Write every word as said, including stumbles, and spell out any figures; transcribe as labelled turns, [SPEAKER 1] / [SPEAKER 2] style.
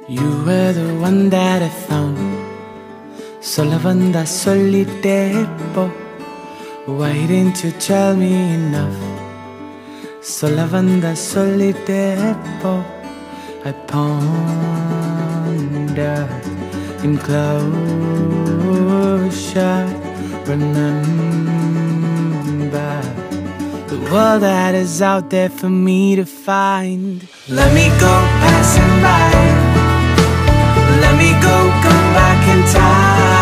[SPEAKER 1] You were the one that I found. Sola banda solitepo. Why didn't you tell me enough? Sola banda solitepo. I ponder in closure. Remember the world that is out there for me to find. Let me go passing by. Let me go, come back in time.